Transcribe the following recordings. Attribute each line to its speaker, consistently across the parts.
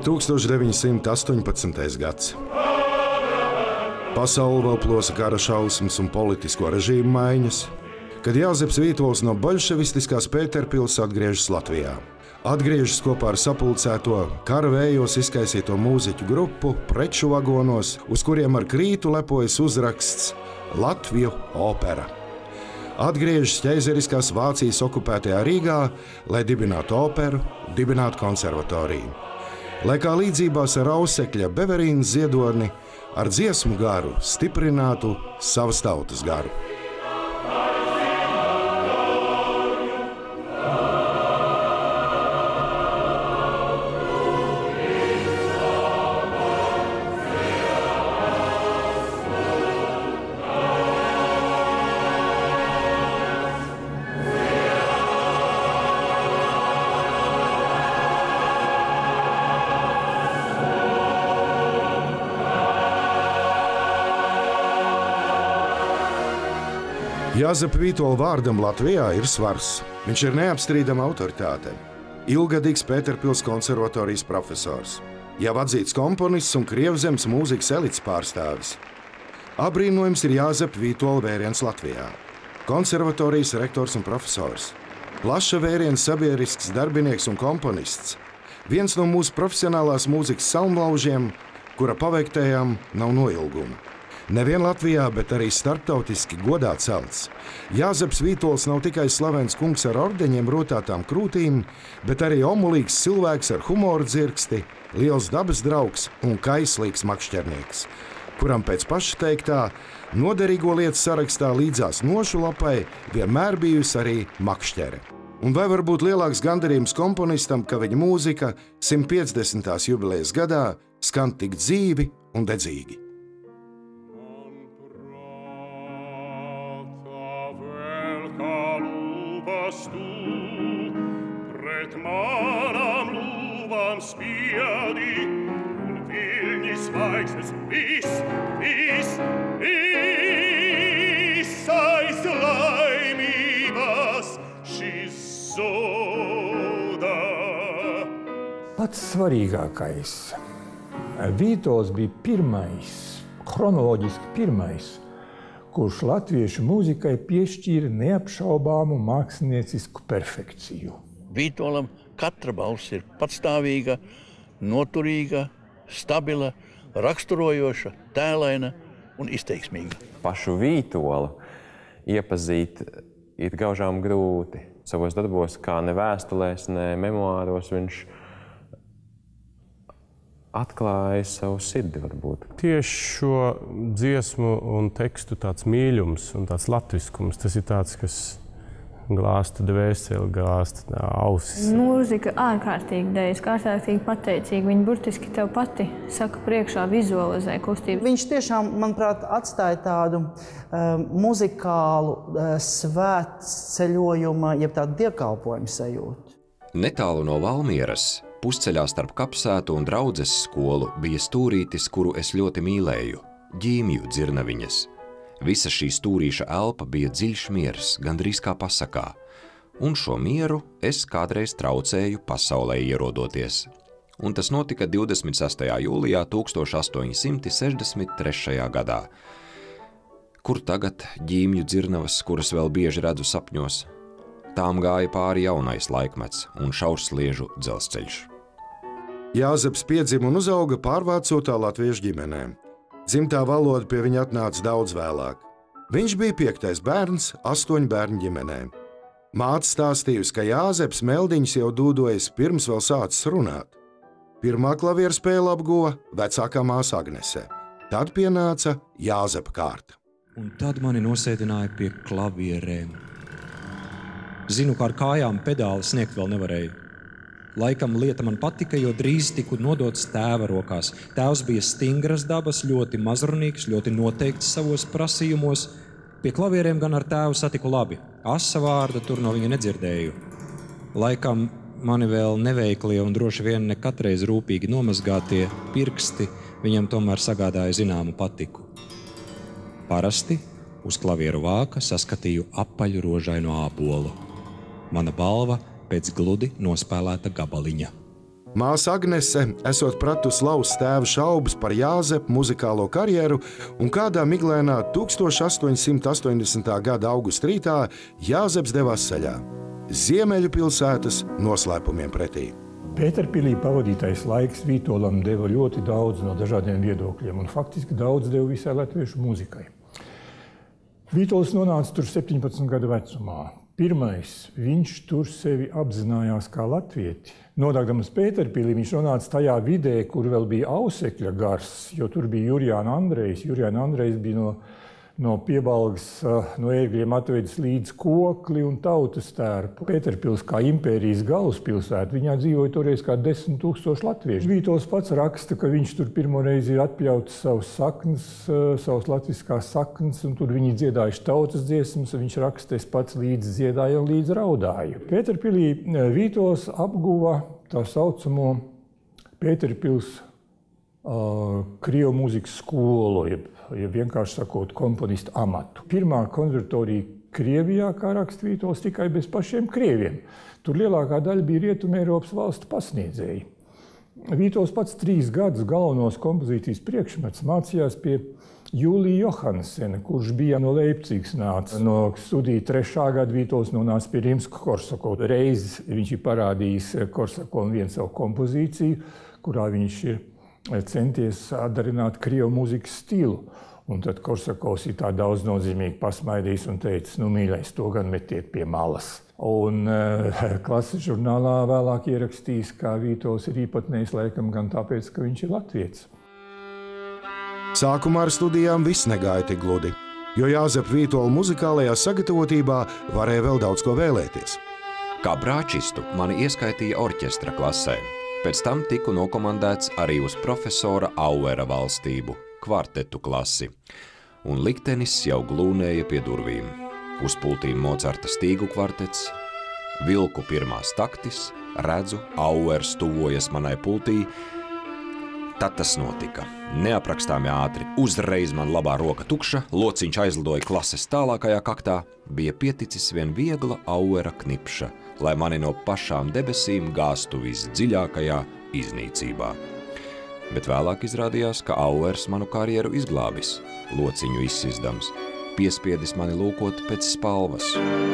Speaker 1: 1918. gads. Pasauli vēl plosa kara šausmas un politisko režīmu maiņas, kad Jāzeps Vītols no boļševistiskās Pēterpils atgriežas Latvijā. Atgriežas kopā ar sapulcēto kara vējos izkaisīto mūziķu grupu preču vagonos, uz kuriem ar krītu lepojas uzraksts Latviju opera. Atgriežas ķeizeriskās Vācijas okupētajā Rīgā, lai dibinātu operu, dibinātu konservatoriju. Lai kā līdzībās ar Ausekļa Beverīnas Ziedoni ar dziesmu garu stiprinātu savas tautas garu. Jāzepa Vītola vārdam Latvijā ir svars. Viņš ir neapstrīdama autoritāte. Ilgadīgs Pēterpils konservatorijas profesors. Jau atzīts komponists un Krievzemes mūzikas elites pārstāvis. Abrīnojums ir Jāzepa Vītola vēriens Latvijā. Konservatorijas rektors un profesors. Plaša vēriens sabiedrisks darbinieks un komponists. Viens no mūsu profesionālās mūzikas salmlaužiem, kura paveiktajām nav noilguma. Nevien Latvijā, bet arī starptautiski godā celts. Jāzeps Vītols nav tikai slavens kungs ar ordeņiem rotātām krūtīm, bet arī omulīgs cilvēks ar humoru dzirksti, liels dabas draugs un kaislīgs makšķernieks, kuram pēc paša teiktā noderīgo lietu sarakstā līdzās nošu lapai vienmēr bijusi arī makšķere. Un vai var būt lielāks gandarījums komponistam, ka viņa mūzika 150. jubilejas gadā skan tik dzīvi un dedzīgi?
Speaker 2: Pret manam lūvam spiedi un viļņi svaigsnes visais laimības šis zoda.
Speaker 3: Pats svarīgākais. Vītols bija pirmais, chronoloģiski pirmais, kurš latviešu mūzikai piešķīra neapšaubāmu māksliniecisku perfekciju.
Speaker 4: Vītolam katra balss ir patstāvīga, noturīga, stabila, raksturojoša, tēlaina un izteiksmīga.
Speaker 5: Pašu Vītolu iepazīt ir gaužām grūti. Savos darbos, kā ne vēstulēs, ne memoāros, viņš atklāja savu sirdi varbūt.
Speaker 6: Tieši šo dziesmu un tekstu tāds mīļums un tāds latviskums, tas ir tāds, kas glāsta dvēseli, glāsta ausis.
Speaker 7: Mūzika ārkārtīgi dejas, ārkārtīgi pateicīga. Viņa burtiski tev pati saka priekšā, vizualizē kustību.
Speaker 8: Viņš tiešām, manuprāt, atstāja tādu muzikālu svētceļojuma, jeb tādu dievkalpojumu sajūtu.
Speaker 9: Netālu no Valmieras, pusceļā starp kapsētu un draudzes skolu, bija stūrītis, kuru es ļoti mīlēju – Ģīmju dzirnaviņas. Visa šī stūrīša elpa bija dziļš miers, gandrīz kā pasakā, un šo mieru es kādreiz traucēju pasaulē ierodoties. Un tas notika 26. jūlijā 1863. gadā. Kur tagad Ģīmju dzirnavas, kuras vēl bieži redzu sapņos? Tām gāja pāri jaunais laikmets un šaursliežu dzelzceļš.
Speaker 1: Jāzeps piedzima un uzauga pārvācotā latviešu ģimenē. Dzimtā valoda pie viņa atnāca daudz vēlāk. Viņš bija 5. bērns 8 bērnu ģimenē. Māte stāstījusi, ka Jāzeps meldiņas jau dūdojas pirms vēl sācis runāt. Pirmā klavieru spēle apguva vecākā māsa Agnese. Tad pienāca Jāzepa kārta.
Speaker 10: Un tad mani nosēdināja pie klavierēm. Zinu, ka ar kājām pedāli sniegt vēl nevarēju. Laikam lieta man patika, jo drīz tiku nodots tēva rokās. Tēvs bija stingras dabas, ļoti mazrunīgs, ļoti noteikts savos prasījumos. Pie klavieriem gan ar tēvu satiku labi. Asa vārda tur no viņa nedzirdēju. Laikam mani vēl neveiklie un droši vien ne katreiz rūpīgi nomazgātie pirksti viņam tomēr sagādāja zināmu patiku. Parasti uz klavieru vāka saskatīju apaļu rožaino ābolu. Mana balva pēc gludi nospēlēta gabaliņa.
Speaker 1: Māsa Agnese esot pratus laust tēva šaubas par Jāzepa muzikālo karjeru, un kādā miglainā 1880. gada augusta rītā Jāzeps devās ceļā. Ziemeļu pilsētas noslēpumiem pretī.
Speaker 3: Pēterpilī pavadītais laiks Vītolam deva ļoti daudz no dažādiem viedokļiem, un faktiski daudz deva visai latviešu mūzikai. Vītols nonāca tur 17 gadu vecumā. Pirmais, viņš tur sevi apzinājās kā latvieti. Nonākdams Pēterpilī, viņš nonāca tajā vidē, kur vēl bija ausekļa gars, jo tur bija Jurjāna Andrejs. Jurjāna Andrejs bija no Piebalgas, no ērgļiem atvedis līdz Kokli un Tautas tērpu. Pēterpils kā impērijas galvaspilsēta, viņā dzīvoja toreiz kā 10 000 latviešu. Vītols pats raksta, ka viņš tur pirmoreiz ir atpļauts savus saknes, savus latviskās saknes, un tur viņi dziedājuši tautas dziesmas, un viņš raksta, es pats līdz dziedāju un līdz raudāju. Pēterpilī Vītols apguva tā saucamo Pēterpils krievu mūzikas skolu, ja vienkārši sakot, komponistu amatu. Pirmā konservatorija Krievijā, kā raksta Vītols, tikai bez pašiem krieviem. Tur lielākā daļa bija Rietumē Eiropas valstu pasniedzēji. Vītols pats 3 gadus galvenos kompozīcijas priekšmets mācījās pie Jūlija Johansena, kurš bija no Leipcigas nācis. No studiju 3. gada Vītols nonāca pie Rimska-Korsakovu. Reiz viņš ir parādījis Korsakovam vienu savu kompozīciju, kurā viņš ir centies atdarināt krievu mūzikas stilu. Un tad Korsakovs ir tā daudznozīmīgi pasmaidījis un teicis, nu, mīļais, to gan metiet pie malas. Un klases žurnālā vēlāk ierakstījis, kā Vītols ir īpatnējs laikam gan tāpēc, ka viņš ir latvietis.
Speaker 1: Sākumā ar studijām viss negāja tik gludi, jo Jāzepa Vītola muzikālajā sagatavotībā varēja vēl daudz ko vēlēties.
Speaker 9: Kā brāčistu mani ieskaitīja orķestra klasē. Pēc tam tiku nokomandēts arī uz profesora Auera valstību, kvartetu klasi, un liktenis jau glūnēja pie durvīm. Uz pultīm Mocarta stīgu kvartets, vilku pirmās taktis, redzu, Auers tuvojas manai pultī. Tad tas notika. Neaprakstāmi ātri, uzreiz man labā roka tukša, lociņš aizlidoja klases tālākajā kaktā, bija pieticis vien viegla Auera knipša, lai mani no pašām debesīm gāstu visdziļākajā iznīcībā. Bet vēlāk izrādījās, ka Auers manu karjeru izglābis, lociņu izsizdams, piespiedis mani lūkot pēc spalvas.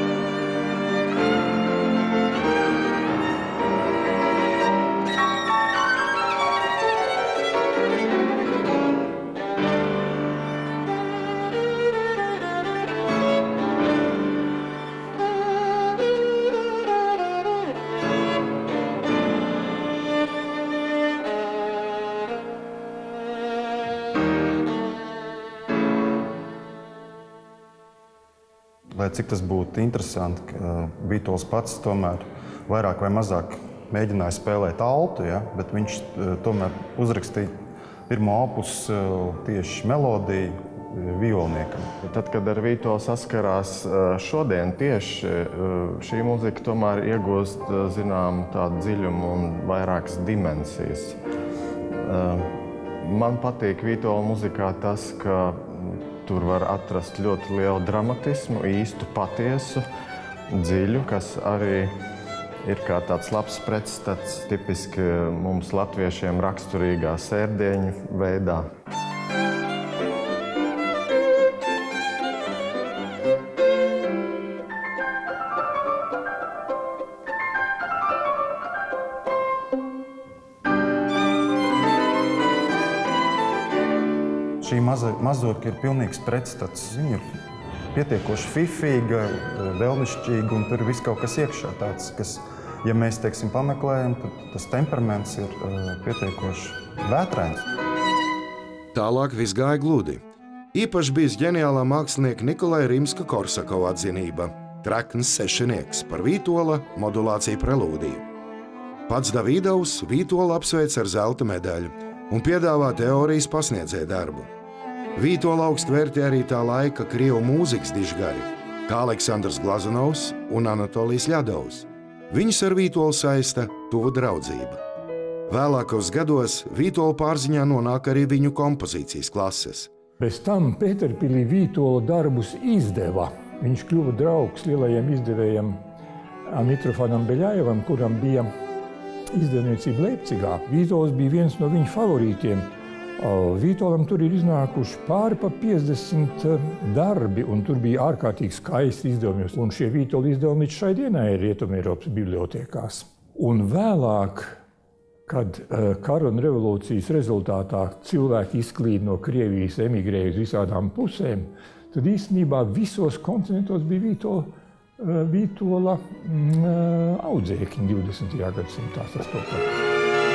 Speaker 11: Lai cik tas būtu interesanti, ka Vītols pats tomēr vairāk vai mazāk mēģināja spēlēt altu, ja? Bet viņš tomēr uzrakstīja pirmo opusu tieši melodiju violniekam.
Speaker 12: Tad, kad ar Vītolu saskarās šodien, tieši šī mūzika tomēr iegūst zinām tādu dziļumu un vairākas dimensijas. Man patīk Vītola muzikā tas, ka tur var atrast ļoti lielu dramatismu, īstu, patiesu, dziļu, kas arī ir kā tāds labs pretstats tipiski mums latviešiem raksturīgā sērdieņu veidā.
Speaker 11: Šī mazurka ir pilnīgs pretstats. Viņa ir pietiekoši fifīga, vēlnišķīga, un tur ir viss kaut kas iekšā tāds, kas, ja mēs, teiksim, pameklējam, tad tas temperaments ir pietiekoši vētrains.
Speaker 1: Tālāk viss gāja gludi. Īpaši bijis ģeniālā mākslinieka Nikolaja Rimska-Korsakova atzinība. Trekns sešinieks par Vītola modulāciju prelūdiju. Pats Davidovs Vītola apsveic ar zelta medaļu un piedāvā teorijas pasniedzēja darbu. Vītola augstu vērtē arī tā laika krievu mūzikas dižgari, kā Aleksandrs Glazunovs un Anatolijs Ļadovs. Viņus ar Vītolu saista tuva draudzība. Vēlākos gados Vītola pārziņā nonāk arī viņu kompozīcijas klases.
Speaker 3: Bez tam Pēterpilī Vītola darbus izdeva. Viņš kļuva draugs lielajiem izdevējiem Mitrofanam Beļajevam, kuram bija izdevniecība Leipcigā. Vītols bija viens no viņa favorītiem. Vītolam tur ir iznākuši pāri pa 50 darbi, un tur bija ārkārtīgi skaisti izdevumi. Un šie Vītola izdevumi līdz šai dienai ir Rietumeiropas bibliotēkās. Un vēlāk, kad kara un revolūcijas rezultātā cilvēki izklīd no Krievijas, emigrēja uz visādām pusēm, tad īstenībā visos kontinentos bija Vītola audzēkņi 20. gadsimtā sastopami.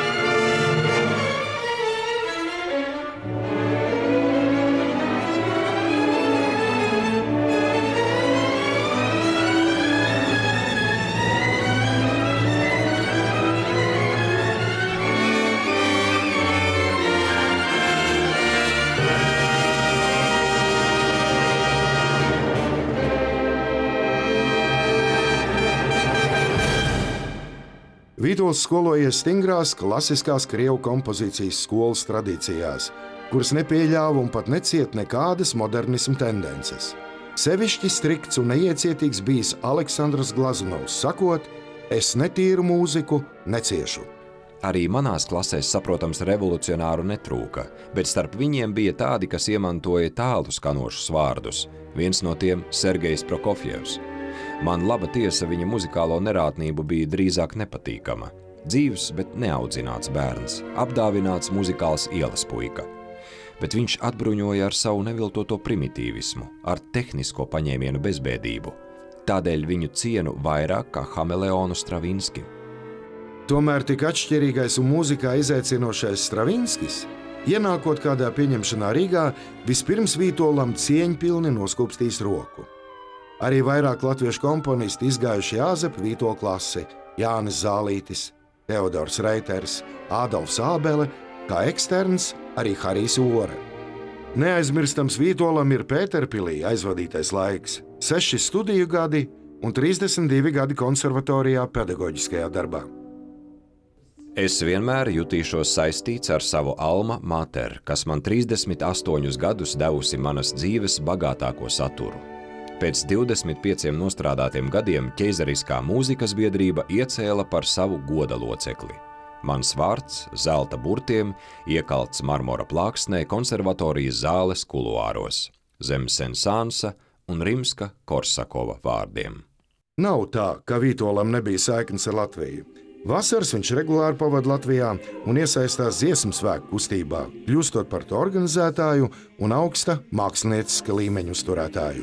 Speaker 1: Vītols skolojies stingrās klasiskās krievu kompozīcijas skolas tradīcijās, kuras nepieļāva un pat neciet nekādas modernismu tendences. Sevišķi strikts un neiecietīgs bijis Aleksandrs Glazunovs, sakot, es netīru mūziku neciešu.
Speaker 9: Arī manās klasēs, saprotams, revolucionāru netrūka, bet starp viņiem bija tādi, kas iemantoja tālu skanošus vārdus. Viens no tiem Sergejs Prokofjevs. Man laba tiesa viņa muzikālo nerātnību bija drīzāk nepatīkama. Dzīvs, bet neaudzināts bērns, apdāvināts muzikāls ielas puika. Bet viņš atbruņoja ar savu neviltoto primitīvismu, ar tehnisko paņēmienu bezbēdību. Tādēļ viņu cienu vairāk kā Hameleonu Stravinski.
Speaker 1: Tomēr tik atšķirīgais un mūzikā izaicinošais Stravinskis, ienākot kādā pieņemšanā Rīgā, vispirms Vītolam cieņpilni noskūpstīs roku. Arī vairāk latviešu komponisti izgājuši Jāzepa Vītola klasi – Jānis Zālītis, Teodors Reiters, Ādolfs Ābele, kā eksterns arī Harijs Vore. Neaizmirstams Vītolam ir Pēterpilī aizvadītais laiks, 6 studiju gadi un 32 gadi konservatorijā pedagoģiskajā darbā.
Speaker 9: Es vienmēr jutīšos saistīts ar savu alma mater, kas man 38 gadus devusi manas dzīves bagātāko saturu. Pēc 25 nostrādātiem gadiem ķeizariskā mūzikas biedrība iecēla par savu goda locekli. Mans vārds zelta burtiem iekalts marmora plāksnē konservatorijas zāles kuluāros, zem Sensansa un Rimska-Korsakova vārdiem.
Speaker 1: Nav tā, ka Vītolam nebija saiknes ar Latviju. Vasaras viņš regulāri pavada Latvijā un iesaistās dziesmu svētku kustībā, kļūstot par to organizētāju un augsta mākslinieciska līmeņa uzturētāju.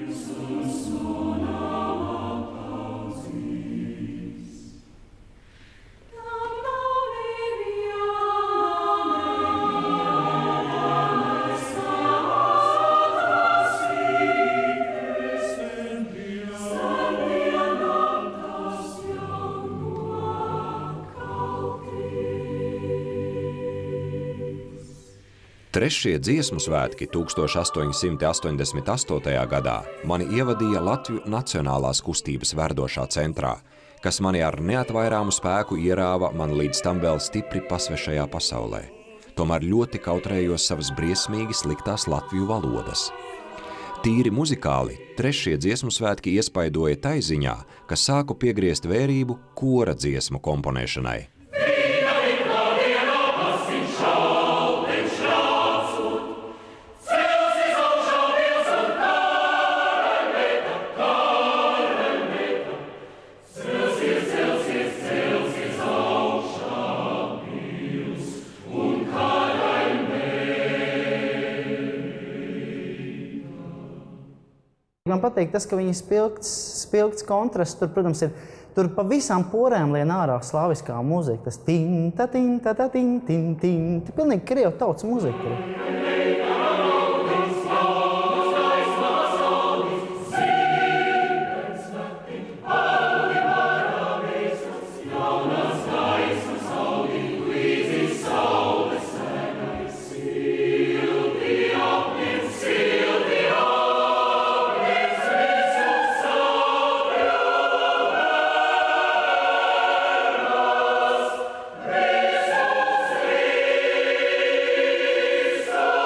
Speaker 9: Trešie dziesmu svētki 1888. gadā mani ievadīja Latviju nacionālās kustības verdošā centrā, kas mani ar neatvairāmu spēku ierāva man līdz tam vēl stipri pasvešajā pasaulē. Tomēr ļoti kautrējos savas briesmīgi sliktās latviju valodas. Tīri muzikāli, trešie dziesmu svētki iespaidoja tai ziņā, ka sāku piegriezt vērību kora dziesmu komponēšanai.
Speaker 8: Man patīk tas, ka viņi spilgts kontrasts, tur, protams, ir, tur pa visām porēm lien ārā slaviskā mūzika, tas tinta, tinta, ta, tin, tin, tin, pilnīgi krievu tautas mūzika.
Speaker 2: So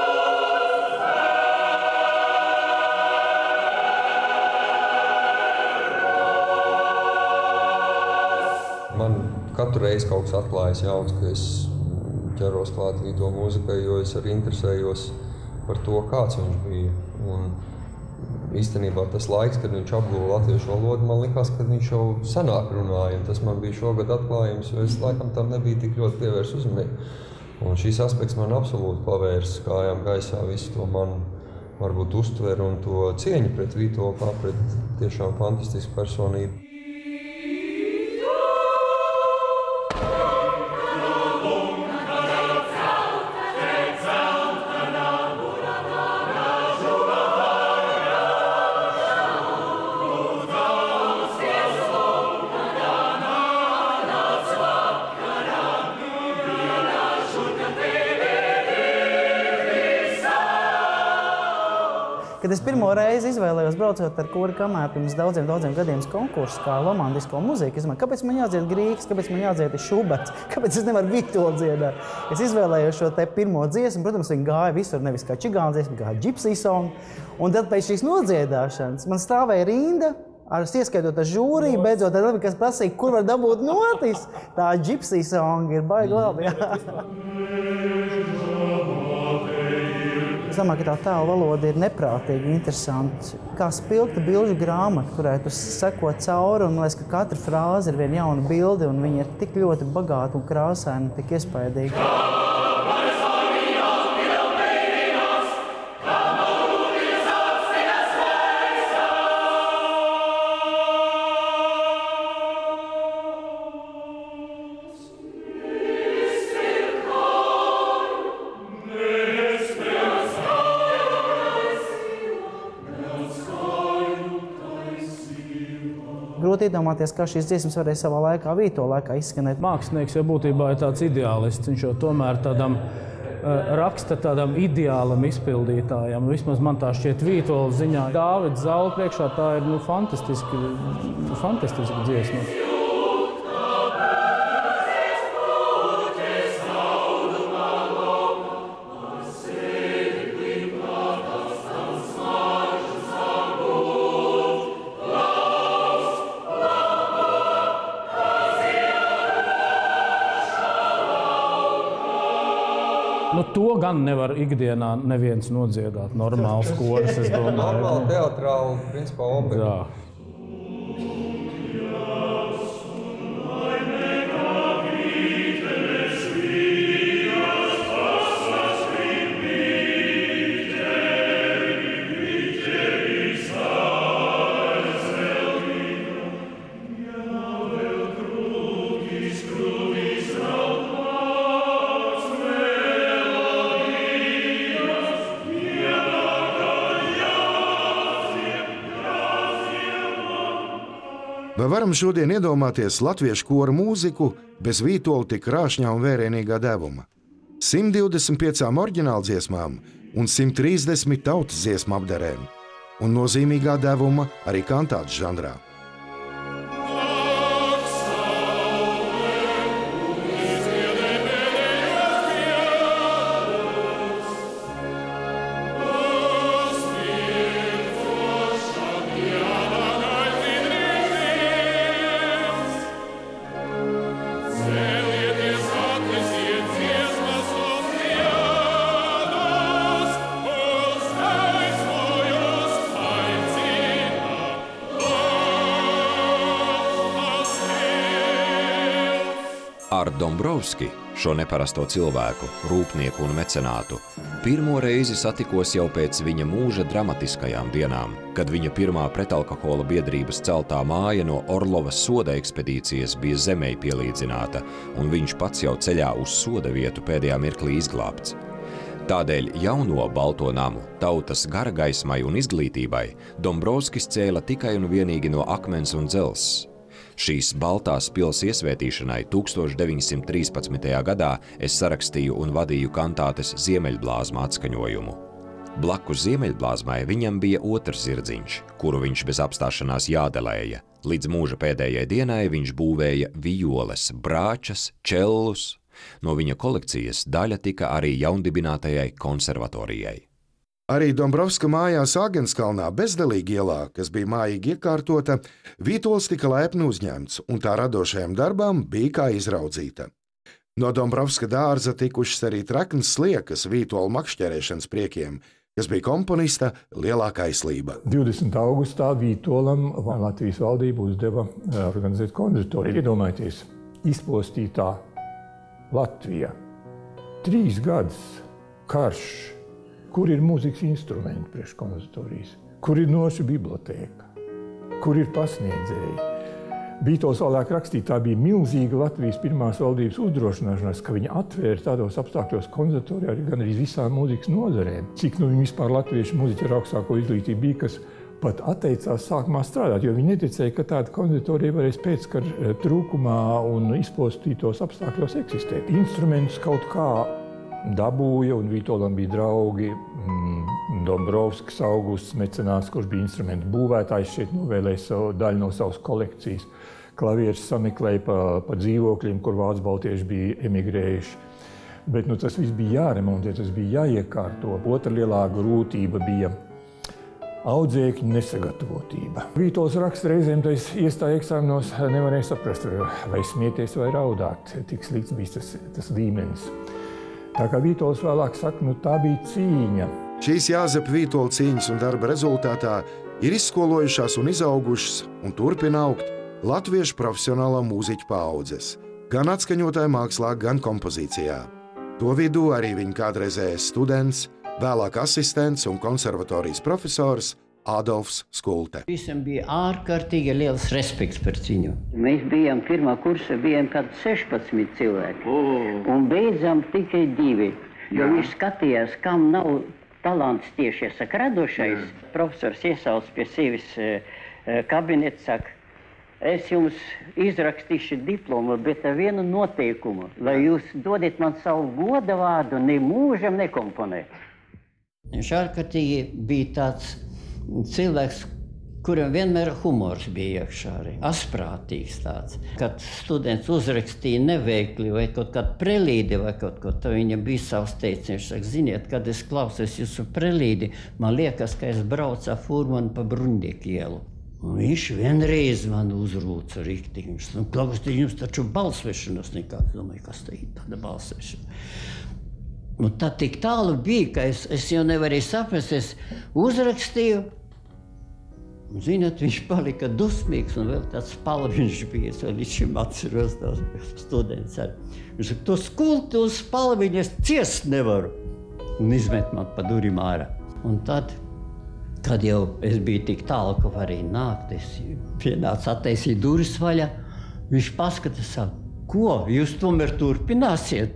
Speaker 13: katru reizi kaut kas atklājas jauns, ka es ķeros klāt Vītola mūzikai, jo es arī interesējos par to, kāds viņš bija. Un īstenībā tas laiks, kad viņš apguva latviešu valodu, man likās, ka viņš jau senāk runāja. Tas man bija šogad atklājums, jo es laikam tam nebija tik ļoti pievērs uzmanību. Un šīs aspekts man absolūti pavērs kājām gaisā visu to manu varbūt uztveru un to cieņu pret Vītolu kā pret tiešām fantastisku personību.
Speaker 8: Kad es pirmo reizi izvēlējos braucot ar kora kamēr pirms daudziem gadiem konkursu kā romantisko muziku, es domāju, kāpēc man jādzied Grīgs, kāpēc man jādzied Šuberts, kāpēc es nevaru Vītolu dziedāt. Es izvēlējos šo te pirmo dziesmu, protams, viņi gāja visur, nevis kā čigāna dziesma, gāja gypsy song. Un tad pēc šīs nodziedāšanas man stāvēja rinda, ieskaitot ar žūriju, beidzot, tad kas prasīja, kur var dabūt notis. Tā gypsy song ir baigi labi. Es domāju, ka tā tēla valoda ir neprātīgi interesanti. Kā spilgta bilžu grāmata, kurai tu seko cauri, un man liekas, ka katra frāze ir viena jauna bilde, un viņa ir tik ļoti bagāta un krāsaina un tik iespaidīga. Grūti iedomāties, kā šīs dziesmas varēja savā laikā, Vītola laikā izskanēt.
Speaker 14: Mākslinieks jau būtībā ir tāds ideālists. Viņš jau tomēr raksta tādam ideālam izpildītājam. Vismaz man tā šķiet Vītola ziņā. Dāvids Zaula priekšā tā ir fantastiska dziesma. To gan nevar ikdienā neviens nodziedāt. Normāls koris, es domāju.
Speaker 13: Normāli teatrāli, principā opera.
Speaker 1: Vai varam šodien iedomāties latviešu kora mūziku bez Vītola tik krāšņā un vērienīgā devuma? 125 oriģināldziesmām un 130 tautas dziesmu apdarēm un nozīmīgā devuma arī kantātes žanrā.
Speaker 9: Ar Dombrovski, šo neparasto cilvēku, rūpnieku un mecenātu, pirmo reizi satikos jau pēc viņa mūža dramatiskajām dienām, kad viņa pirmā pretalkohola biedrības celtā māja no Orlovas soda ekspedīcijas bija zemei pielīdzināta, un viņš pats jau ceļā uz soda vietu pēdējā mirklī izglābts. Tādēļ jauno balto namu, tautas garagaismai un izglītībai Dombrovskis cēla tikai un vienīgi no akmens un dzelzs. Šīs baltās pils iesvētīšanai 1913. gadā es sarakstīju un vadīju kantātes Ziemeļblāzma atskaņojumu. Blakus Ziemeļblāzmai viņam bija otrs zirdziņš, kuru viņš bez apstāšanās jādelēja. Līdz mūža pēdējai dienai viņš būvēja violes, brāčas, čellus. No viņa kolekcijas daļa tika arī jaundibinātajai konservatorijai.
Speaker 1: Arī Dombrovska mājās Āgenskalnā bezdelīgi ielā, kas bija mājīgi iekārtota, Vītols tika laipni uzņemts, un tā radošajām darbām bija kā izraudzīta. No Dombrovska dārza tikušas arī traknas sliekas Vītola makšķerēšanas priekiem, kas bija komponista lielākā aizslība.
Speaker 3: 20. augustā Vītolam Latvijas valdība uzdeva organizēt konservatoriju. Iedomājieties, izpostītā Latvija. 3 gadus karš. Kur ir mūzikas instrumenti priekš konservatorijas? Kur ir noša bibliotēka? Kur ir pasniedzēji? Vītols vēlāk rakstīja, tā bija milzīga Latvijas pirmās valdības uzdrošināšanās, ka viņa atvēra tādos apstākļos konservatorijā gan arī visām mūzikas nozarēm. Cik viņi vispār latviešu mūziķi ar augstāko izglītību bija, kas pat atteicās sākumā strādāt, jo viņi neticēja, ka tāda konservatorija varēs pēckara trūkumā un izpostītos apstākļos eksistēt. Instrumentus kaut kā dabūja, un Vītolam bija draugi Dombrovskis Augusts mecenāts, kurš bija instrumentu būvētājs, šeit novēlēja daļu no savas kolekcijas. Klavieris sameklēja pa dzīvokļiem, kur vācu baltieši bija emigrējuši. Bet tas viss bija jāremontē, tas bija jāiekārto. Otra lielā grūtība bija audzēkņu nesagatavotība. Vītols raksta reizēm, tas iestāja eksāmenos, nevarēja saprast, vai smieties vai raudāt. Tik slikts bija tas līmenis. Tā kā Vītols vēlāk saka, tā bija cīņa.
Speaker 1: Šīs Jāzepa Vītola cīņas un darba rezultātā ir izskolojušās un izaugušas un turpina augt latviešu profesionālā mūziķu paaudzes, gan atskaņotāju mākslā, gan kompozīcijā. To vidū arī viņa kādreizējais students, vēlāk asistents un konservatorijas profesors Ādolfs Skulte.
Speaker 15: Visam bija ārkārtīgi liels respekts par viņu. Mēs bijām pirmā kursa, bijām kādi 16 cilvēki. Un beidzām tikai 2. Jo viņš skatījās, kam nav talants tieši, saka, radošais. Profesors iesauc pie sevis kabinetu, saka, es jums izrakstīšu diplomu, bet ar vienu noteikumu, lai jūs dodat man savu goda vārdu, ne mūžam nekomponēt. Viņš ārkārtīgi bija tāds cilvēks, kuram vienmēr humors bija iekšā arī, asprātīgs tāds. Kad students uzrakstīja neveikli vai kaut kādu prelīdi vai kaut ko, tad viņam bija savs teiciens. Saka, ziniet, kad es klausos jūsu prelīdi, man liekas, ka es braucu ar furmanu pa Bruņdieku ielu. Un viņš vienreiz man uzrūca riktīgi. Viņš saka, klausieties, jums taču balsvešanas nekāds. Domāju, kas te ir tāda balsvešana? Un tad tik tālu bija, ka es jau nevarēju saprast, es uzrakstīju. Un, zināt, viņš palika dusmīgs un vēl tāds spalviņš bija. Es vēl līdz šim atceros tās students arī. Viņš saka, to skulti uz spalviņu es ciest nevaru. Un izmet man pa durvīm ārā. Un tad, kad jau es biju tik tālu, ka varēju nākt, es pienācu attaisīt durvis vaļā, viņš paskatās, ko, jūs tomēr turpināsiet?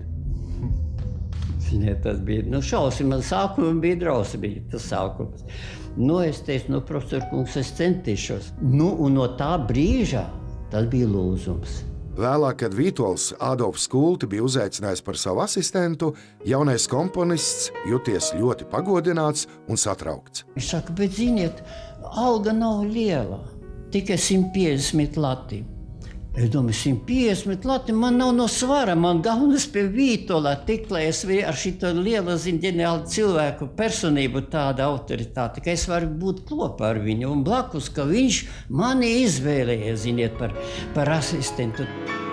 Speaker 15: Ziniet, tas bija, šausmīgi, sākumā bija drausmīgi, tas sākums. Es teicu, profesor kungs, es centīšos. Un no tā brīža tas bija lūzums.
Speaker 1: Vēlāk, kad Vītols Ādolfs Skulte bija uzaicinājis par savu asistentu, jaunais komponists juties ļoti pagodināts un satraukts.
Speaker 15: Viņš saka, bet ziniet, alga nav liela, tikai 150 lati. Es domāju, 150 lati man nav no svara, man galvenais pie Vītola tik, lai es ar šito lielu, ģeniālu cilvēku personību tāda autoritāte, ka es varu būt kopā ar viņu un blakus, ka viņš mani izvēlēja, ziniet, par asistentu.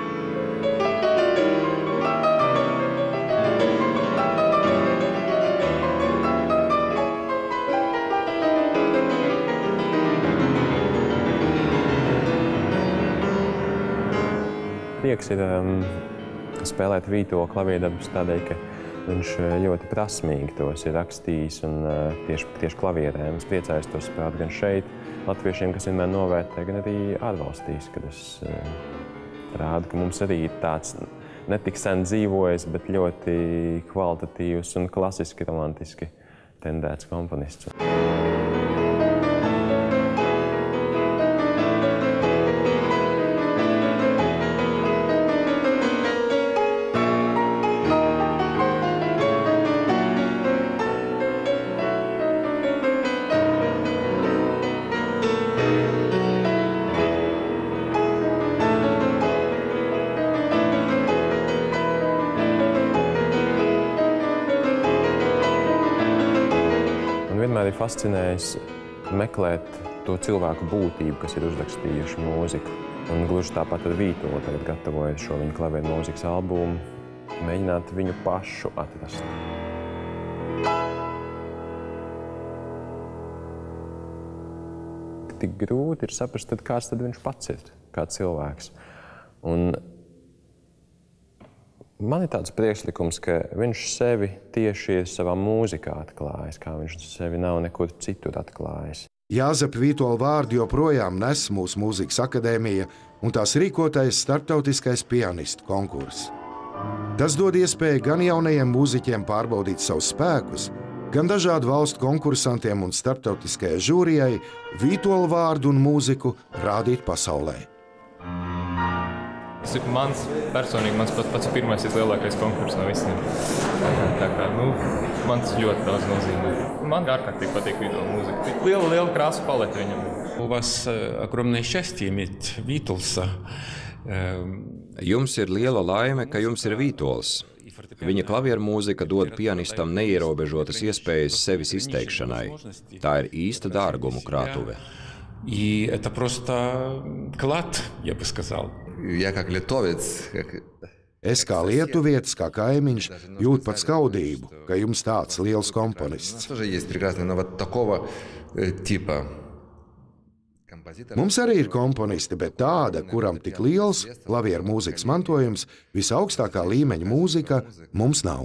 Speaker 5: Prieks ir spēlēt Vītola klavierdarbus tādēļ, ka viņš ļoti prasmīgi tos ir rakstījis un tieši klavierēm. Es priecājos tos spēlēt gan šeit, latviešiem, kas vienmēr novērtē, gan arī ārvalstīs, kad es rādu, ka mums arī ir tāds ne tik sen dzīvojis, bet ļoti kvalitatīvs un klasiski romantiski tendēts komponists. fascinējis meklēt to cilvēku būtību, kas ir uzrakstījuši mūziku. Un gluži tāpat ar Vītolu tagad gatavoju šo viņa klavieru mūzikas albumu, mēģināt viņu pašu atrast. Tik grūti ir saprast, tad kāds tad viņš pats ir, kā cilvēks. Un man ir tāds priekšlikums, ka viņš sevi tieši ir savā mūzikā atklājis, kā viņš sevi nav nekur citur atklājis.
Speaker 1: Jāzepa Vītola vārdu joprojām nes mūsu mūzikas akadēmija un tās rīkotais starptautiskais pianistu konkurss. Tas dod iespēju gan jaunajiem mūziķiem pārbaudīt savus spēkus, gan dažādu valstu konkursantiem un starptautiskajai žūrijai Vītola vārdu un mūziku rādīt pasaulē.
Speaker 16: Tas ir personīgi pats pirmais lielākais konkurss no visiem. Tā kā, man tas ļoti daudz nozīmē. Man ārkārtīgi patīk Vītola mūzika. Liela krāsa palete viņam.
Speaker 17: У вас огромное счастье иметь Витолса.
Speaker 9: Jums ir liela laime, ka jums ir Vītols. Viņa klavieru mūzika dod pianistam neierobežotas iespējas sevis izteikšanai. Tā ir īsta dārgumu krātuve.
Speaker 17: И это просто клад, я бы сказал.
Speaker 18: Я как литовец,
Speaker 1: Es kā lietuvietis, kā kaimiņš, jūtu pat skaudību, ka jums tāds liels komponists. Mums arī ir komponisti, bet tāda, kuram tik liels klavieru mūzikas mantojums, visaugstākā līmeņa mūzika, mums nav.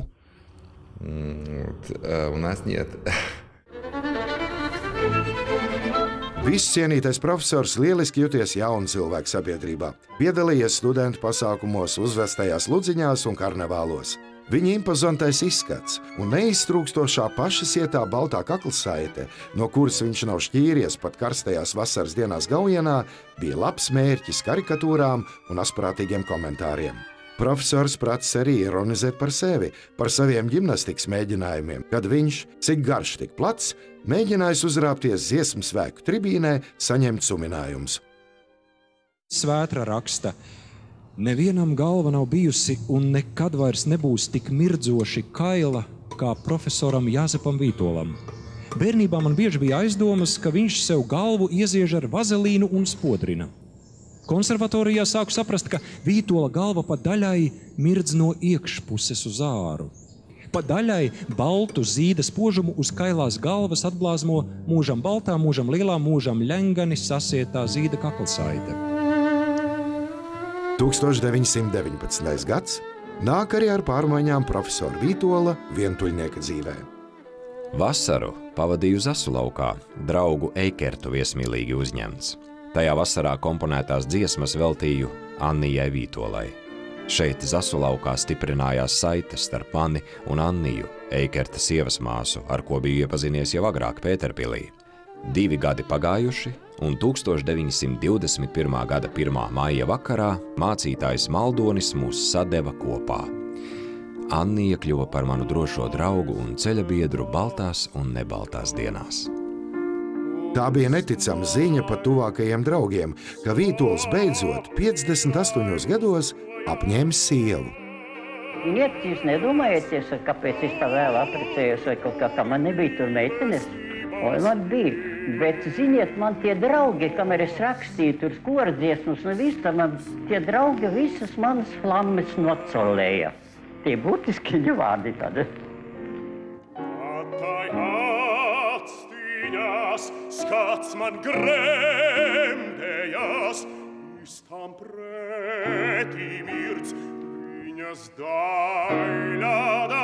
Speaker 1: Viss cienītais profesors lieliski jūties jaunu cilvēku sabiedrībā. Piedalījies studentu pasākumos, uzvestajās ludziņās un karnevālos. Viņa impozantais izskats un neiztrūkstošā pašasietā baltā kaklassaite, no kuras viņš nav šķīries pat karstajās vasaras dienās Gaujienā, bija labs mērķis karikatūrām un asprātīgiem komentāriem. Profesors pratis arī ironizēt par sevi, par saviem ģimnastikas mēģinājumiem, kad viņš, cik garš tik plats, mēģinājis uzrāpties dziesmu svēku tribīnē, saņemt suminājumus.
Speaker 10: Svētra raksta: nevienam galva nav bijusi un nekad vairs nebūs tik mirdzoši kaila kā profesoram Jāzepam Vītolam. Bērnībā man bieži bija aizdomas, ka viņš sev galvu ieziež ar vazelīnu un spodrina. Konservatorijā sāku saprast, ka Vītola galva pa daļai mirdz no iekšpuses uz āru. Pa daļai baltu zīda spožumu uz kailās galvas atblāzmo mūžam baltā, mūžam lielā, mūžam ļengani sasietā zīda kaklassaite.
Speaker 1: 1919. gads nāk arī ar pārmaiņām profesora Vītola vientuļnieka dzīvē.
Speaker 9: Vasaru pavadīju Zasulaukā, draugu Eikertu viesmīlīgi uzņemts. Tajā vasarā komponētās dziesmas veltīju Annijai Vītolai. Šeit Zasulaukā stiprinājās saites starp mani un Anniju, Eikerta sievas māsu, ar ko biju iepazinies jau agrāk Pēterpilī. 2 gadi pagājuši, un 1921. gada 1. maija vakarā mācītājs Maldonis mūs sadeva kopā. Annija kļuva par manu drošo draugu un ceļabiedru baltās un nebaltās dienās.
Speaker 1: Tā bija neticama ziņa pat tuvākajiem draugiem, ka Vītols beidzot 58 gados apņēmis sievu.
Speaker 15: Ziniet, jūs nedomājieties, kāpēc es tā vēl apprecējos vai kaut kā, man nebija tur meitenes? Oi, man bija. Bet, ziniet, man tie draugi, kamēr es rakstīju tur skordziesmas un visu, man tie draugi visas manas flammes nocolēja. Tie būtiski vārdi tādi.
Speaker 2: Skats man gremdējās, tam pretī mirdz viņas daļā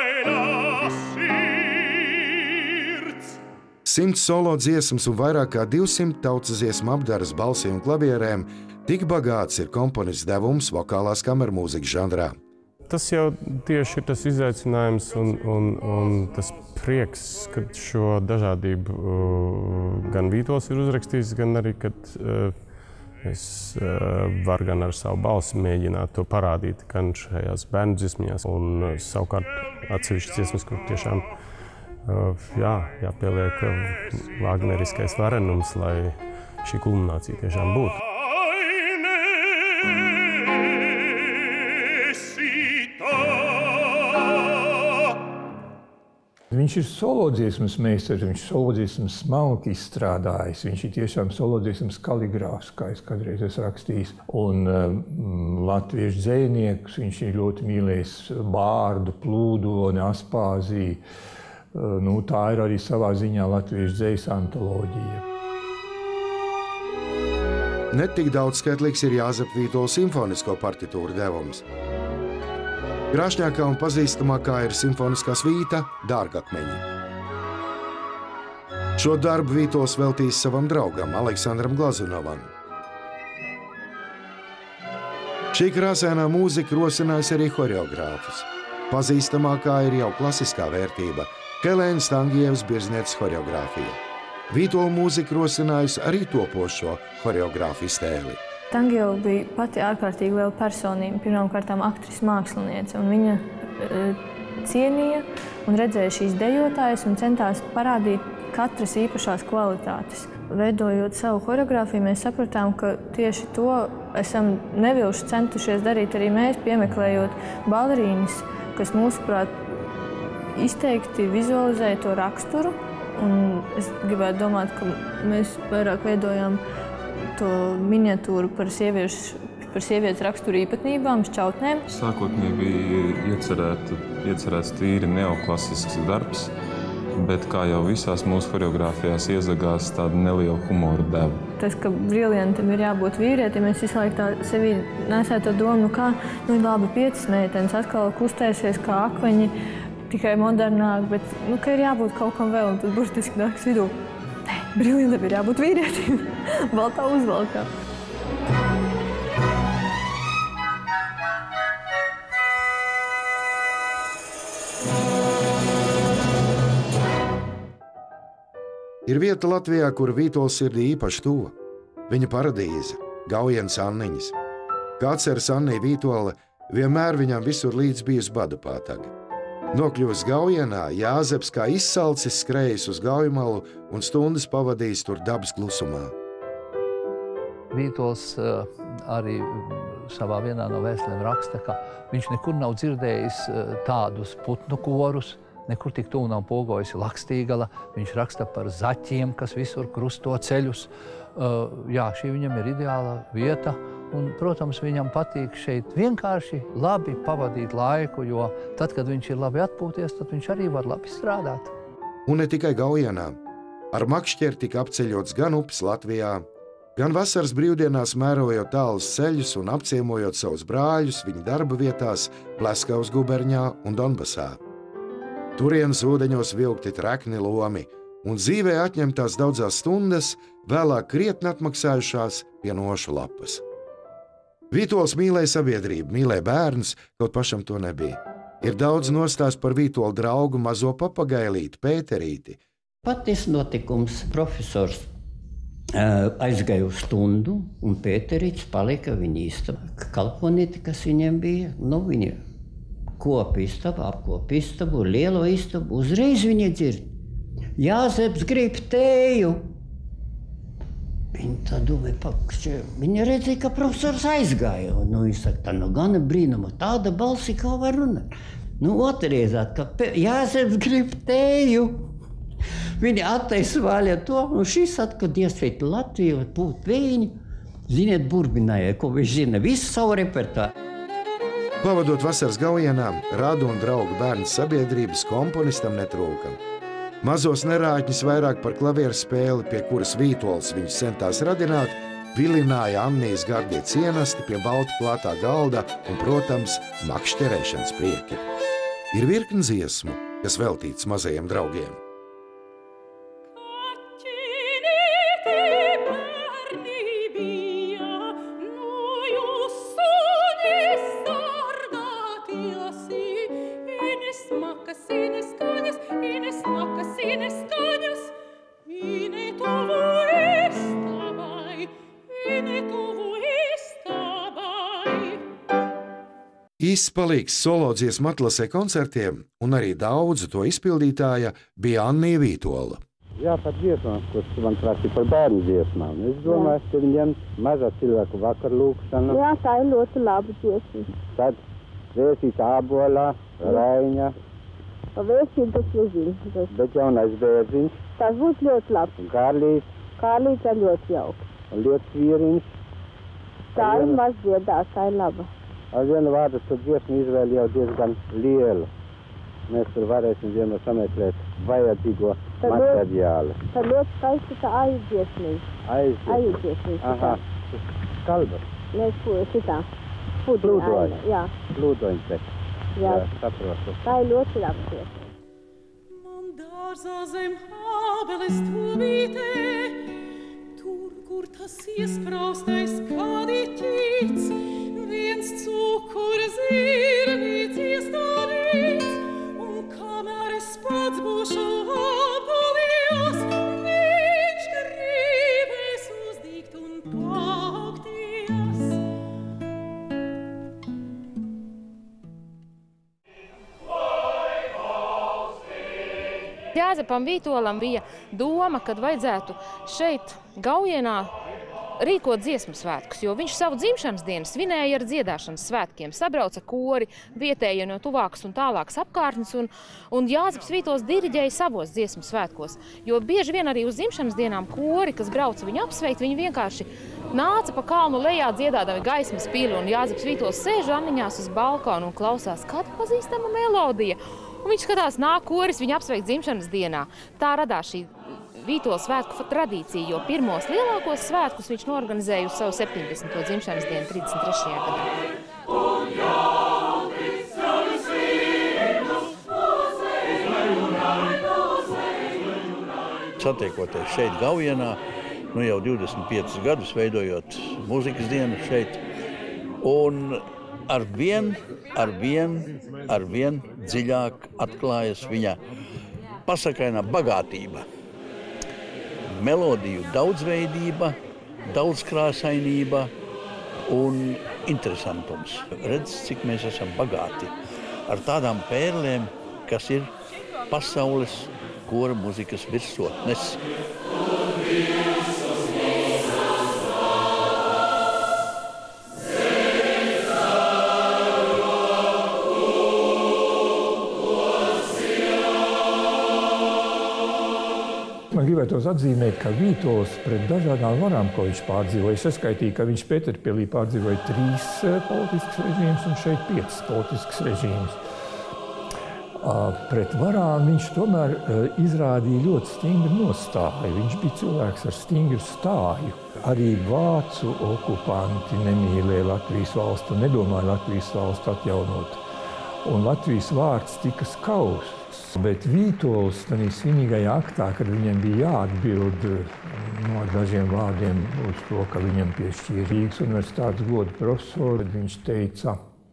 Speaker 2: sirds.
Speaker 1: 100 solo dziesmas un vairāk kā 200 tautas dziesmu apdaras balsīm un klavierēm, tik bagāts ir komponists devums vokālās kamermūzikas žanrā.
Speaker 6: Tas jau tieši ir tas izaicinājums un tas prieks, kad šo dažādību gan Vītols ir uzrakstījis, gan arī, kad es varu gan ar savu balsi mēģināt to parādīt gan šajās bērnu dziesmās, un savukārt atsevišķas dziesmas, kur tiešām jāpieliek wagneriskais varenums, lai šī kulminācija tiešām būtu.
Speaker 3: Viņš ir solodziesmas meistars, viņš ir solodziesmas smalki izstrādājis, viņš ir tiešām solodziesmas kaligrāfs, kā es kādreiz esmu rakstījis. Un latviešu dzejniekus viņš ir ļoti mīlējis Bārdu, Plūdoni, Aspāziju. Tā ir arī savā ziņā latviešu dzejas antoloģija.
Speaker 1: Netik daudz skaitlīgs ir Jāzepa Vītola simfonisko partitūru devums. Grāšņākā un pazīstamākā ir simfoniskā svīta Dārgakmeņi. Šo darbu Vītols veltīs savam draugam Aleksandram Glazunovam. Šī krāsainā mūzika rosinājusi arī horeogrāfus. Pazīstamākā ir jau klasiskā vērtība – Helēnas Tangievas Birznietes horeogrāfija. Vītola mūzika rosinājusi arī topošo horeogrāfu iztēli.
Speaker 7: Tangieva bija pati ārkārtīgi liela personība, pirmkārtām aktrise māksliniece, un viņa cienīja un redzēja šīs dejotājas un centās parādīt katras īpašās kvalitātes. Veidojot savu horeogrāfiju, mēs sapratām, ka tieši to esam nevilši centušies darīt arī mēs, piemeklējot balerīnas, kas mūsuprāt izteikti vizualizēja to raksturu, un es gribētu domāt, ka mēs vairāk veidojām to miniatūru par sievietes raksturu īpatnībām, šķautnēm.
Speaker 19: Sākotnēji bija iecerēts tīri neoklasisks darbs, bet kā jau visās mūsu horeogrāfijās iezagās tāda neliela humora deva.
Speaker 7: Tas, ka briljantam ir jābūt vīrietim, es visu laiku tā sevī nesēju to domu, labi, 5 meitenes atkal kustēsies kā akveņi, tikai modernāk, bet ka ir jābūt kaut kam vēl, un tad burtiski nāks vidū. Briljantam ir jābūt vīrietim, baltā uzvalkā.
Speaker 1: Ir vieta Latvijā, kur Vītola sirdī īpaši tuva. Viņa paradīze, Gaujienas Anniņas. Kā atceras Annija Vītola, vienmēr viņam visur līdz bijusi badu pātaga. Nokļuvis Gaujienā, Jāzeps kā izsalcis skrējis uz Gaujumalu un stundas pavadījis tur dabas klusumā.
Speaker 20: Vītols arī savā vienā no vēstulēm raksta, ka viņš nekur nav dzirdējis tādus putnu korus, nekur tik tuvu nav pogojusi Lakstīgala. Viņš raksta par zaķiem, kas visur krusto ceļus. Jā, šī viņam ir ideāla vieta. Un, protams, viņam patīk šeit vienkārši labi pavadīt laiku, jo tad, kad viņš ir labi atpūties, tad viņš arī var labi strādāt.
Speaker 1: Un ne tikai Gaujienā. Ar makšķeri tika apceļots gan upes Latvijā, gan vasaras brīvdienās mērojot tālus ceļus un apciemojot savus brāļus viņa darba vietās Pleskavas guberņā un Donbasā. Turienes ūdeņos vilkti trekni lomi un dzīvē atņemtās daudzās stundas, vēlāk krietni atmaksājušās pie nošu lapas. Vītols mīlēja sabiedrību, mīlēja bērnus, kaut pašam to nebija. Ir daudz nostāstu par Vītola draugu mazo papagailīti, Pēterīti.
Speaker 15: Paties notikums. Profesors aizgāja uz stundu, un Pēterīts palika viņa istaba. Kalponīti, kas viņiem bija, viņa kopa istabu, apkopa istabu, lielo istabu, uzreiz viņa dzird. Jāzeps grib tēju. Viņa tā domāja, viņa redzēja, ka profesors aizgāja. Viņa saka, tā gana brīnuma, tāda balsi, kā var runāt. Otrreizāt, ka Jāzeps grib tēju. Viņa attaisa vaļā to, šis atkad iesveit Latviju, būt vējiņu. Ziniet, burbināja, ko viņš zina, visu savu repertāru.
Speaker 1: Pavadot vasaras Gaujienā, Radu un draugu bērnu sabiedrības komponistam netrūka. Mazos nerāķņus vairāk par klavieru spēli, pie kuras Vītols viņus centās radināt, vilināja Annijas gardie cienasti pie balta plātā galda un, protams, makšķerēšanas prieki. Ir virkni dziesmu, kas veltīts mazajiem draugiem. Izpalīgs solodziesmu atlasē koncertiem, un arī daudzu to izpildītāja bija Annija Vītola.
Speaker 21: Jā, par dziesmām, kuras man prasīja par bērnu dziesmām. Es domāju, ka viņiem mazā cilvēku vakarlūkšana.
Speaker 22: Jā, tā ir ļoti laba dziesma.
Speaker 21: Tad Vēsīta Ābolā, Raiņa,
Speaker 4: Vēstīm tas nezinu.
Speaker 21: Bet jaunais bērziņš.
Speaker 4: Tas būtu ļoti labs.
Speaker 21: Kārlīts.
Speaker 4: Kārlīts ir ļoti jauks.
Speaker 21: Lietas vīriņš.
Speaker 4: Tā ir maz dziedāt, tā ir laba.
Speaker 21: Ar vienu vārdu tur dziesmu izvēle jau diezgan liela. Mēs tur varēsim vienu sameklēt vajadzīgo materiālu.
Speaker 4: Tā ļoti skaisti tā aizdziesmiņš. Aizdziesmiņš.
Speaker 21: Aha, kalba.
Speaker 4: Nē, šitā.
Speaker 21: Plūdoņa.
Speaker 4: Jā.
Speaker 21: Plūdoņa te.
Speaker 4: Jā,
Speaker 21: saprotu.
Speaker 4: Tā ir ļoti labi.
Speaker 22: Man dārzā zem ābeles tobītē, tur, kur tas iespraustais kādīķīts, viens cukur zirnīts iestādīts, un kamēr es pats būšu apgulījos, viņš gribēs uzdīgt un paukties.
Speaker 23: Jāzepam Vītolam bija doma, kad vajadzētu šeit Gaujienā rīkot dziesmu svētkus, jo viņš savu dzimšanas dienu svinēja ar dziedāšanas svētkiem. Sabrauca kori, vietējie no tuvākas un tālākas apkārtnes, un Jāzeps Vītols diriģēja savos dziesmu svētkos. Jo bieži vien arī uz dzimšanas dienām kori, kas brauca viņu apsveikt, viņi vienkārši nāca pa kalnu lejā dziedādami gaismas pili, un Jāzeps Vītols sēž ranniņās uz balkonu un klausās kāda pazīstama melodija. Un viņš skatās, nāk koris viņu apsveikt dzimšanas dienā. Tā radās šī Vītola svētku tradīcija, jo pirmos lielākos svētkus viņš norganizēja uz savu 70. dzimšanas dienu 33. gadā.
Speaker 24: Satiekoties šeit Gaujienā, jau 25 gadus veidojot mūzikas dienu šeit, un arvien dziļāk atklājas viņa pasakainā bagātība, melodiju daudzveidība, daudzkrāsainība un interesantums. Redz, cik mēs esam bagāti ar tādām pērlēm, kas ir pasaules kora mūzikas virsotnes.
Speaker 3: Man gribētos atzīmēt, ka Vītols pret dažādām varām, ko viņš pārdzīvoja, es saskaitīju, ka viņš Pēterpilī pārdzīvoja 3 politiskas režīmus un šeit 5 politiskas režīmus. Pret varām viņš tomēr izrādīja ļoti stingru nostāju. Viņš bija cilvēks ar stingru stāju. Arī vācu okupanti nemīlēja Latvijas valstu un nedomāja Latvijas valstu atjaunot. Un Latvijas vārds tika skausts. Bet Vītols tādā svinīgajā aktā, kad viņam bija jāatbild ar dažiem vārdiem uz to, ka viņam piešķīra Rīgas universitātes goda profesoru, viņš teica,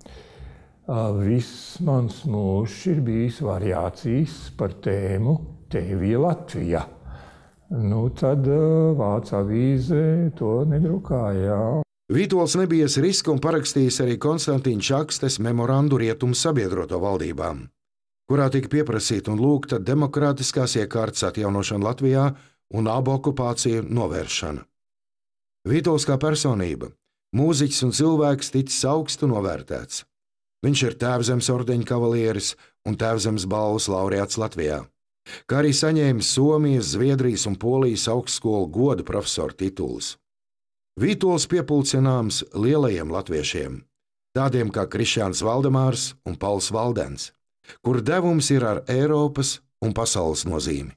Speaker 3: viss mans mūžs ir bijis variācijas par tēmu Tēvija Latvija. Tad Vācu avīze to nedrukāja.
Speaker 1: Vītols nebijis riska un parakstījis arī Konstantīna Čakstes memorandu Rietumu sabiedroto valdībām, kurā tika pieprasīta un lūgta demokrātiskās iekārtas atjaunošana Latvijā un abu okupāciju novēršana. Vītols kā personība, mūziķis un cilvēks ticis augstu novērtēts. Viņš ir Tēvzemes ordeņa kavalieris un Tēvzemes balvas laureāts Latvijā, kā arī saņēmis Somijas, Zviedrijas un Polijas augstskolu goda profesora titulus. Vītols piepulcināms lielajiem latviešiem, tādiem kā Krišjāns Valdemārs un Pauls Valdens, kur devums ir ar Eiropas un pasaules nozīmi.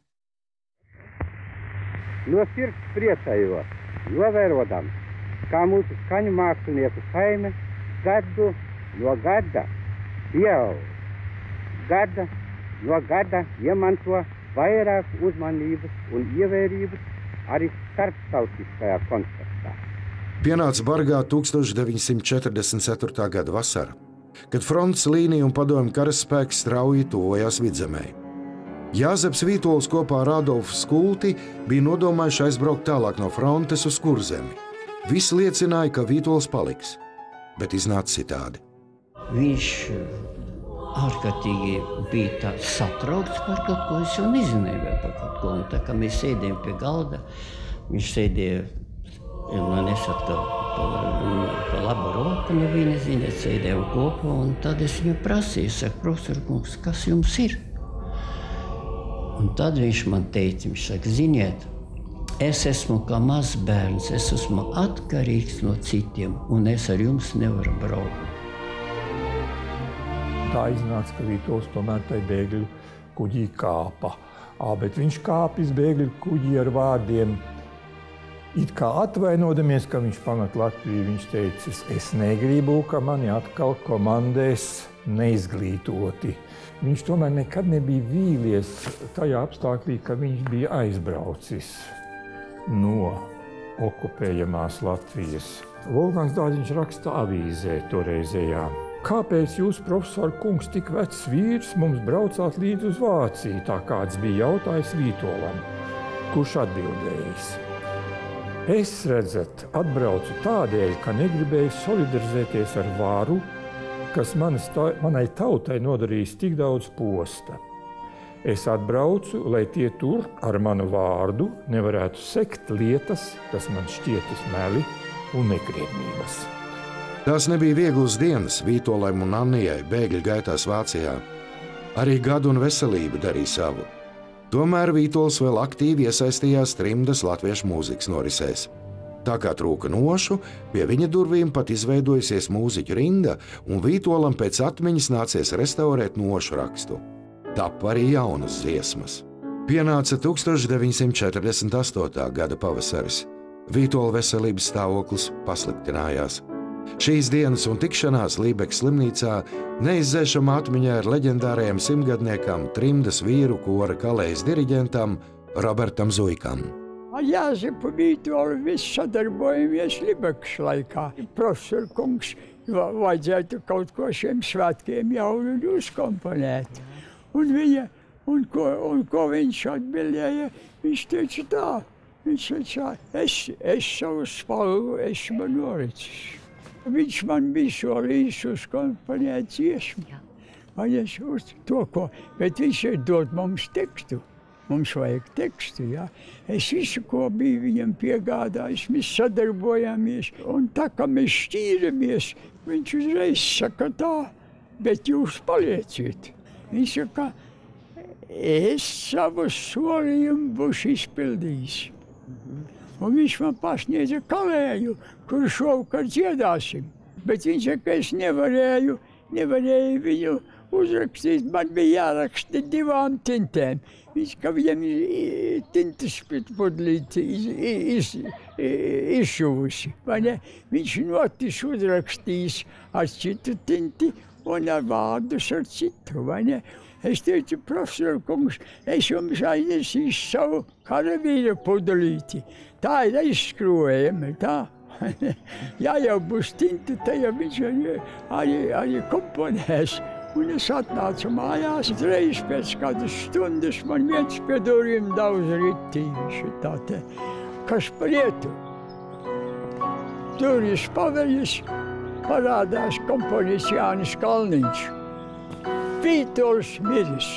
Speaker 21: No sirds priecājos, novērodam, kā mūsu skaņu mākslinieku saime gadu no gada pieaug. Gada no gada iemanto vairāk uzmanības un ievērības arī starptautiskajā kontekstā.
Speaker 1: Pienāca bargā 1944. gada vasara, kad frontes līnija un padomju karaspēks strauji tuvojās Vidzemē. Jāzeps Vītols kopā ar Adolfu Skulti bija nodomājuši aizbraukt tālāk no frontes uz Kurzemi. Visi liecināja, ka Vītols paliks, bet iznāca citādi.
Speaker 15: Viņš ārkārtīgi bija tāds satraukts par kaut ko, es jau nezināju vēl par kaut ko. Un tā kā mēs sēdējām pie galda, viņš sēdēja, man atkal pa labu roku, neviena ziniet, sēdējām kopā, un tad es viņu prasīju, saku, profesor kungs, kas jums ir? Un tad viņš man teica, viņš saka, ziniet, es esmu kā mazs bērns, es esmu atkarīgs no citiem, un es ar jums nevaru braukt.
Speaker 3: Tā iznāca, ka Vītols tomēr tai bēgļu kuģī kāpa. Bet viņš kāpjas bēgļu kuģī ar vārdiem. It kā atvainodamies, ka viņš pamet Latviju, viņš teica, es negribu, ka mani atkal komandēs neizglītoti. Viņš tomēr nekad nebija vīlies tajā apstākļī, ka viņš bija aizbraucis no okupējamās Latvijas. Wolfgangs Dārziņš raksta avīzē toreizējā. Kāpēc jūs, profesor kungs, tik vecs vīrs, mums braucāt līdz uz Vāciju, tā kāds bija jautājis Vītolam, kurš atbildējis. Es, redzat, atbraucu tādēļ, ka negribēju solidarizēties ar varu, kas manai tautai nodarījis tik daudz posta. Es atbraucu, lai tie tur ar manu vārdu nevarētu sekt lietas, kas man šķietas meli un nekrietnības.
Speaker 1: Tās nebija vieglas dienas Vītolam un Annijai bēgļu gaitās Vācijā. Arī gadu un veselība darīja savu. Tomēr Vītols vēl aktīvi iesaistījās trimdas latviešu mūzikas norisēs. Tā kā trūka nošu, pie viņa durvīm pat izveidojusies mūziķu rinda, un Vītolam pēc atmiņas nācies restaurēt nošu rakstu. Tapa arī jaunas dziesmas. Pienāca 1948. gada pavasaris. Vītola veselības stāvoklis pasliktinājās. Šīs dienas un tikšanās Lībekas slimnīcā neizdzēšama atmiņā ar leģendārajiem simtgadniekam, trimdas vīru kora Kalējas diriģentam Robertam Zuikam.
Speaker 8: Jāzepu Vītolu viss sadarbojamies Lībekas laikā. Profesor kungs, vajadzētu kaut ko šiem svētkiem jaunu uzkomponēt. Un ko viņš atbildēja? Viņš teica tā. Viņš teica, es savu spalvu esmu noricis. Viņš man bija solījis uzkomponēt dziesmu. Bet viņš ir dod mums tekstu. Mums vajag tekstu, jā. Es visu, ko biju viņam piegādājis, mēs sadarbojāmies. Un tā, kā mēs šķīramies, viņš uzreiz saka tā, bet jūs palieciet. Viņš saka, es savu solījumu būšu izpildījis. Un viņš man pasniedza Kalēju, kur šovakar dziedāsim. Bet viņš saka, es nevarēju viņu uzrakstīt, man bija jāraksta 2 tintēm. Viņš, ka viņam tintas pudlīti izšuvusi. Viņš notis uzrakstījis ar citu tinti un ar vārdus ar citu. Es teicu, profesor kungs, es jums ainesīšu savu karavīra pudlīti. Tā ir aizskrojama, tā. Ja jau būs tinta, tad jau viņš arī komponēs. Un es atnācu mājās, reiz pēc kādas stundas man viens pie durvīm daudz ritījuši tā te. Kas par ietu? Durvis paveļas, parādās komponists Jānis Kalniņš. Vītols miris.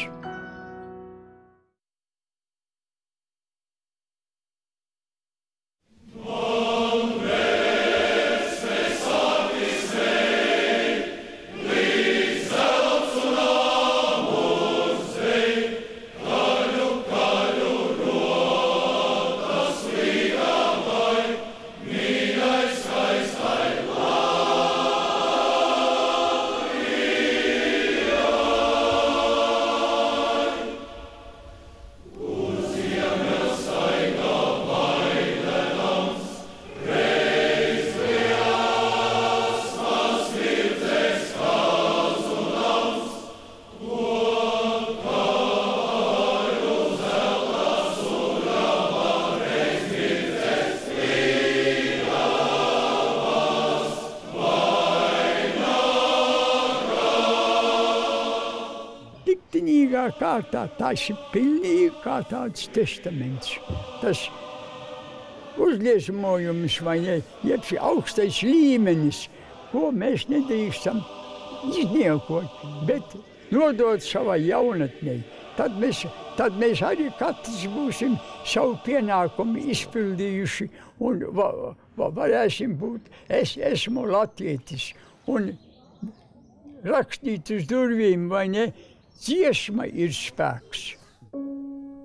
Speaker 8: Kārtā, tas ir pilnīgi kā tāds testaments. Tas uzliesmojums vai ne, jeb augstais līmenis, ko mēs nedrīkstam izniekot, bet nodot savai jaunatnei. Tad mēs arī katrs būsim savu pienākumu izpildījuši un varēsim būt, es esmu latvietis un rakstīt uz durvīm vai ne, dziesma ir spēks.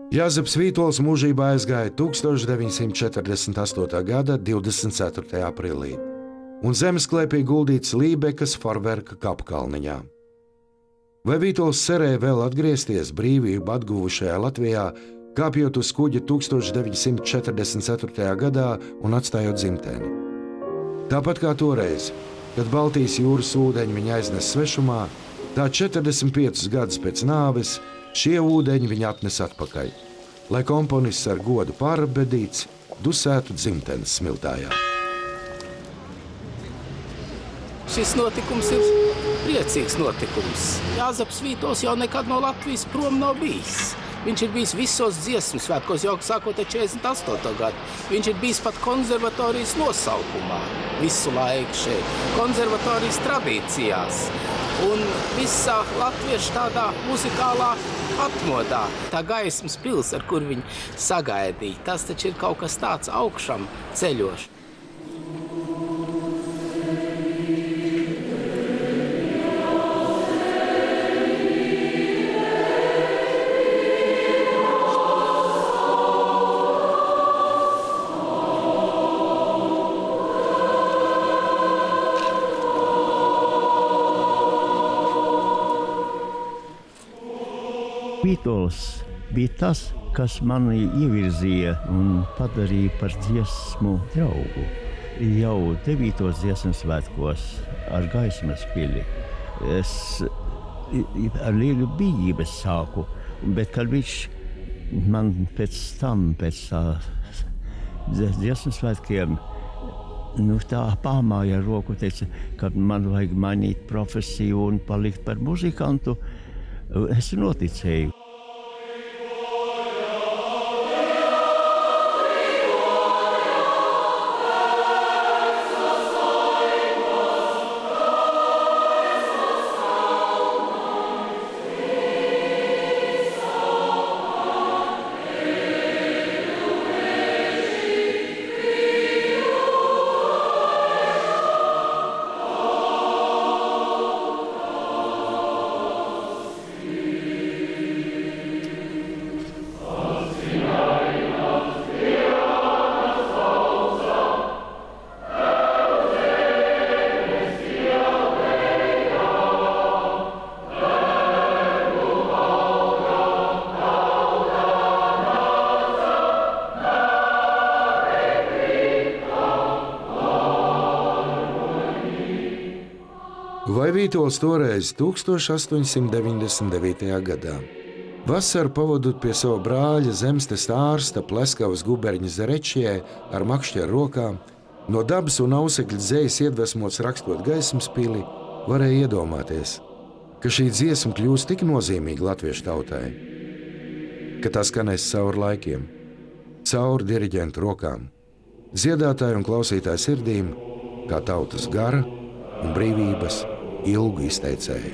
Speaker 1: Jāzeps Vītols mūžībā aizgāja 1948. gada 24. aprīlī, un zemesklēpī guldīts Lībekas Forverka kapkalniņā. Vai Vītols cerēja vēl atgriezties brīvību atguvušajā Latvijā, kāpjot uz kuģa 1944. gadā un atstājot dzimteni? Tāpat kā toreiz, kad Baltijas jūras ūdeņi viņa aiznes svešumā, tā 45 gadus pēc nāves šie ūdeņi viņa atnes atpakaļ, lai komponists ar godu pārbedīts dusētu dzimtenes smiltājā.
Speaker 11: Šis notikums ir priecīgs notikums. Jāzeps Vītols jau nekad no Latvijas prom nav bijis. Viņš ir bijis visos dziesmu svētkos, jau sākot ar 48. gadu. Viņš ir bijis pat konservatorijas nosaukumā visu laiku šeit, konservatorijas tradīcijās. Un visā latviešu tādā muzikālā atmodā, tā gaismas pils, ar kur viņi sagaidīja, tas taču ir kaut kas tāds augšam ceļošs.
Speaker 12: Vītols bija tas, kas mani ievirzīja un padarīja par dziesmu draugu. Jau 9. dziesmu svētkos ar Gaismas pili es ar lielu bību sāku, bet kad viņš man pēc tam, pēc dziesmu svētkiem, tā pamāja ar roku, teica, ka man vajag mainīt profesiju un palikt par muzikantu, es noticēju.
Speaker 1: Vai Vītols toreiz 1899. gadā vasaru pavadot pie sava brāļa zemstes ārsta Pleskavas guberņa Zarečijē ar makšķeru rokām, no dabas un ausekļa dzejas iedvesmots rakstot Gaismas pili, varēja iedomāties, ka šī dziesma kļūst tik nozīmīga latviešu tautai, ka tā skanēs cauri laikiem, cauri diriģentu rokām, dziedātāju un klausītāju sirdīm, kā tautas gara un brīvības ilgu izteicēju.